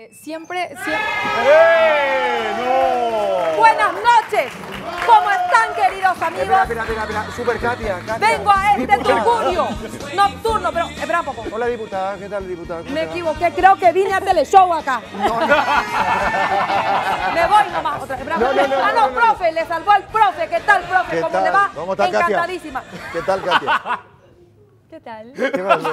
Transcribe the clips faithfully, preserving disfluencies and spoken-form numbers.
Eh, siempre, siempre... ¡Eh! ¡No! Buenas noches. ¿Cómo están, queridos amigos? Espera, espera, espera, espera. Super Katia, Katia. Vengo a este Diputada. tugurio nocturno, pero espera un poco. Hola, diputada. ¿Qué tal, diputada? ¿Cómo Me te va? equivoqué, creo que vine a Teleshow acá. No, no. Me voy nomás otra vez. Espera, No, no, no, ah, no, no, no, no. profe, le salvó al profe. ¿Qué tal, profe? ¿Qué ¿Cómo tal? le va? ¿Cómo está, Katia? Encantadísima. ¿Qué tal, Katia? ¿Qué tal? ¿Qué pasó?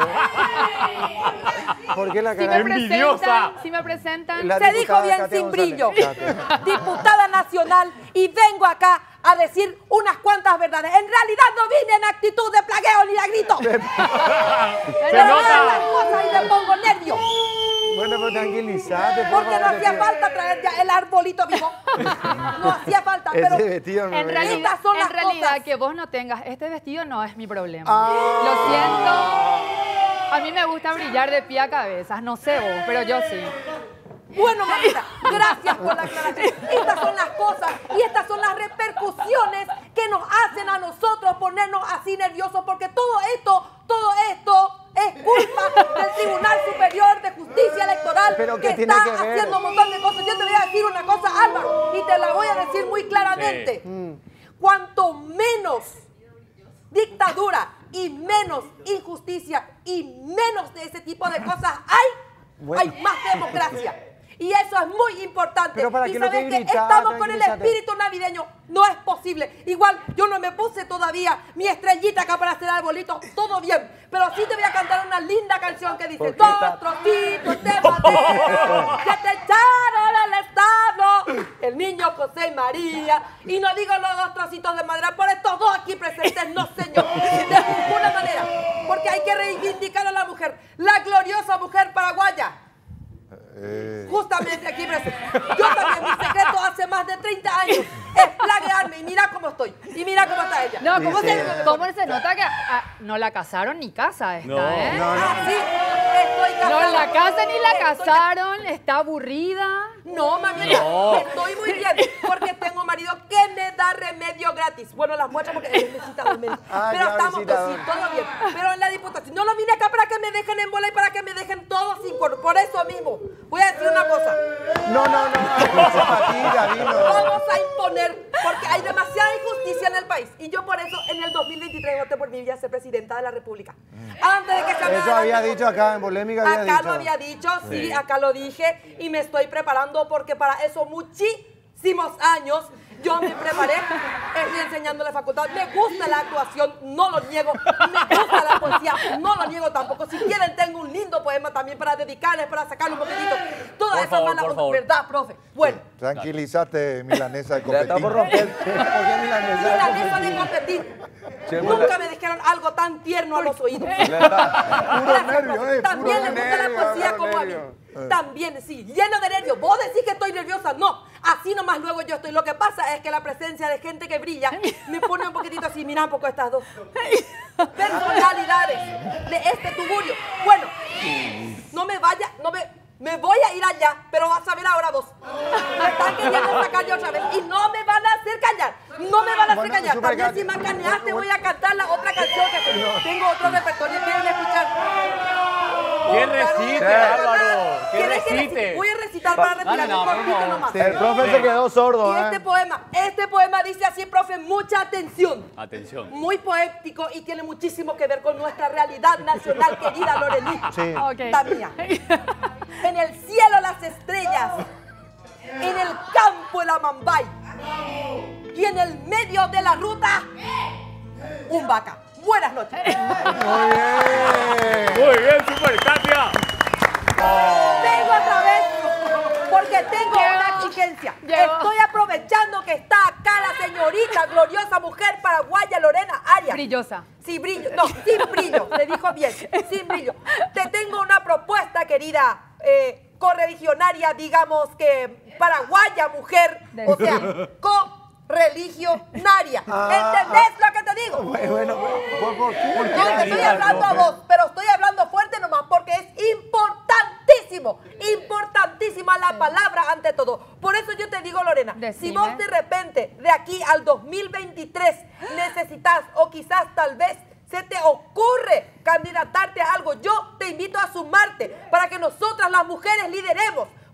¿Por qué la Si me cara? Envidiosa. presentan, si me presentan... La Se dijo diputada bien Katia sin González. brillo. Katia. Diputada nacional, y vengo acá a decir unas cuantas verdades. En realidad no vine en actitud de plagueo ni de grito. Se Pero veo nota. las cosas y me pongo nervio. Bueno, pero tranquilízate, por Porque no favor, hacía Katia. falta traer ya el arbolito vivo. No hacía falta, pero Ese vestido no En me- realidad, Estas son en las realidad cosas. que vos no tengas este vestido no es mi problema. Ah. Lo siento. A mí me gusta brillar de pie a cabeza. No sé vos, pero yo sí. bueno, mamita, gracias por la aclaración. Estas son las cosas y estas son las repercusiones que nos hacen a nosotros ponernos así nerviosos, porque todo esto, todo esto es culpa del Tribunal Superior de Justicia Electoral, ¿Pero que qué tiene está que ver? haciendo un montón de cosas. Yo te voy a decir una cosa, Álvaro, y te la voy a decir muy claramente. Cuanto menos dictadura y menos injusticia y menos de ese tipo de cosas hay, Bueno. hay más democracia. Y eso es muy importante. Pero para y qué lo sabes que que grita, estamos con el tranquilízate. espíritu navideño. No es posible. Igual yo no me puse todavía mi estrellita acá para hacer arbolito. Todo bien. Pero sí te voy a cantar una linda canción que dice: ¿Por qué dos ta- trocitos de madera que te echaron al establo el niño José y María. Y no digo los dos trocitos de madera por estos dos aquí presentes, no señor. De ninguna manera. Porque hay que reivindicar a la mujer, la gloriosa mujer paraguaya. Eh, Justamente aquí presente. Yo también, mi secreto hace más de treinta años es plaguearme y mira cómo estoy. Y mira cómo está ella. No, ¿cómo, Dice- se, cómo se nota que ah, no la casaron ni casa esta, No. eh? no, no. Así estoy casada. No la casa ni la Estoy ca- casaron, está aburrida. No, mamita, No. estoy muy bien porque tengo marido que me da remedio gratis. Bueno, las muestras porque él necesita dos médicos. Ah, Pero ya, estamos, visitador. sí, todo bien. Pero en la diputación, no lo vine acá para que me dejen en bola y para que me dejen todos sin cor- Por eso mismo, voy a decir una cosa. No, no, no. No se fatiga, vino. Vamos a imponer, porque hay demasiada injusticia en el país. Y yo por eso en el dos mil veintitrés voté por mi vida ser presidenta de la República. Antes de que se me Eso haga había algo- dicho acá en Polémica, había Acá dicho. lo había dicho, sí, acá lo dije y me estoy preparando porque para eso muchísimos años yo me preparé, estoy enseñando la facultad, me gusta la actuación, no lo niego, me gusta la poesía, no lo niego tampoco. Si quieren tengo un lindo poema también para dedicarles, para sacarle un poquitito. Toda Por esa favor, mala por onda, favor. ¿verdad, profe? Bueno. Tranquilízate, milanesa de Ya está copetín. por romper. ¿Por qué milanesa? Y la mesa de competir. Siempre Nunca le- me dijeron algo tan tierno a los oídos. Puro Gracias, nervio, profe. eh. También puro le gusta la nervio, poesía puro como a mí. nervio. También, sí, lleno de nervios. Vos decís que estoy nerviosa, no. Así nomás luego yo estoy. Lo que pasa es que la presencia de gente que brilla me pone un poquitito así. Mira un poco estas dos personalidades de este tugurio. Bueno, no me vaya, no me... Me voy a ir allá, pero vas a ver ahora vos. Me están queriendo sacar yo otra vez y no me van a hacer callar. No me van a hacer Bueno, callar. Super También Katia. si me caneaste voy a cantar la otra canción que tengo. Tengo otro repertorio. ¿Quieren escuchar? ¿Qué Un recite, caro- Álvaro? ¿Qué ¿Quieres que recite? Voy a recitar para Dale, retirar no, un por poquito favor. nomás. El profe se quedó sordo, Y ¿eh? este poema, este poema dice así, profe, mucha atención. Atención. Muy poético y tiene muchísimo que ver con nuestra realidad nacional, querida Lorení. Sí. Ok. La mía. En el cielo las estrellas, en el campo el amambay y en el medio de la ruta un vaca. Buenas noches. Muy bien. Muy bien, Super Katia. Vengo otra vez porque tengo una exigencia. Llegó. Estoy aprovechando que está acá la señorita gloriosa mujer paraguaya Lorena Arias. Brillosa. Sin brillo, no, sin brillo, le dijo bien, sin brillo. Te tengo una propuesta, querida eh, correligionaria, digamos que paraguaya mujer, o sea, correligionaria. ¿Entendés lo que te digo? Bueno, bueno, ¿por, por qué? ¿Por qué? No te estoy hablando a vos, pero estoy hablando fuerte nomás porque es importantísimo, importantísima la palabra ante todo. Por eso yo te digo, Lorena, si Decime. vos de repente de aquí al dos mil veintitrés necesitas o quizás tal vez se te ocurre candidatarte a algo, yo te invito a sumarte para que nosotras las mujeres lideremos.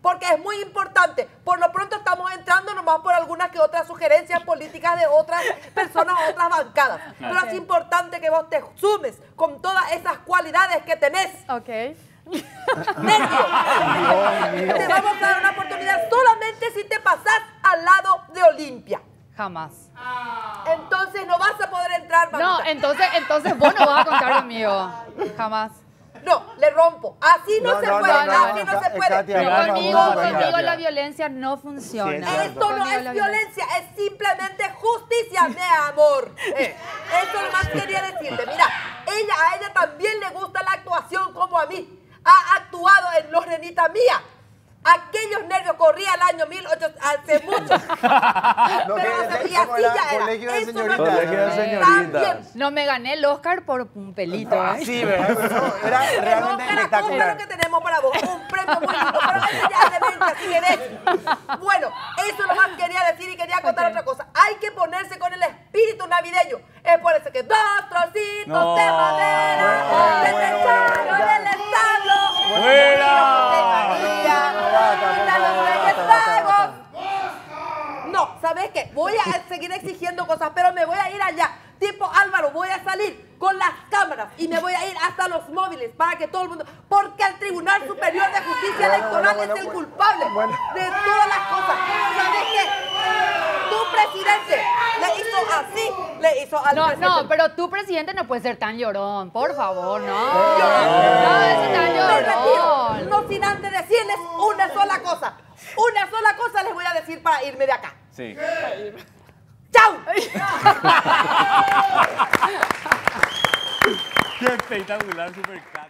porque es muy importante. Por lo pronto estamos entrando nomás por algunas que otras sugerencias políticas de otras personas, otras bancadas. Pero es importante que vos te sumes con todas esas cualidades que tenés. Ok. Nervio. Te vamos a dar una oportunidad solamente si te pasás al lado de Olimpia. Jamás. Entonces no vas a poder entrar, mamita. No, entonces, entonces vos no vas a contar conmigo. Jamás. No, le rompo. Así no, No, se no, puede, no, no, así no, no, se puede. Katia, No, por conmigo, favor, conmigo Katia. la violencia no funciona. Sí, es Esto no Conmigo es la violencia, es simplemente justicia de amor. Eh, Eso nomás quería decirte. Mira, ella, a ella también le gusta la actuación como a mí. Ha actuado en Los Nenitas Mía. Aquellos nervios corría el año mil ochocientos, hace mucho. No, Pero que- hace- y ¿cómo así era? ya era. Colegio de Eso no señoritas. es- Colegio de También. señoritas. No me gané el Oscar por un pelito. ¿eh? Sí, ¿verdad? Eso era Pero realmente cada cosa espectacular. lo que tenemos para vos. Un premio muy lindo. Pero eso ya es de veinte, así que ves. Bueno, eso nomás quería decir y quería contar Ok. otra cosa. Hay que ponerse con el espíritu navideño. Es por eso que dos trocitos No. de madera Bueno, se bueno, echaron bueno, ya. en el establo. ¡Fuera! María, No, basta, por quita los favor, Reyes basta, basta, Magos. No, ¿sabes qué? Voy a seguir exigiendo cosas, pero me voy a ir allá. Tipo Álvaro, voy a salir con las cámaras y me voy a ir hasta los móviles para que todo el mundo... Porque el Tribunal Superior de Justicia Bueno, Electoral bueno, es el bueno, culpable bueno. de todas las cosas. ¿Sabes qué? Tu presidente le hizo así, le hizo al No, presidente. no, pero tu presidente no puede ser tan llorón. Por favor, no. Yo- No, es tan Me retiro, llorón. no sin antes decirles una sola cosa. Una sola cosa les voy a decir para irme de acá. Sí. ¡Chao! Qué espectacular, super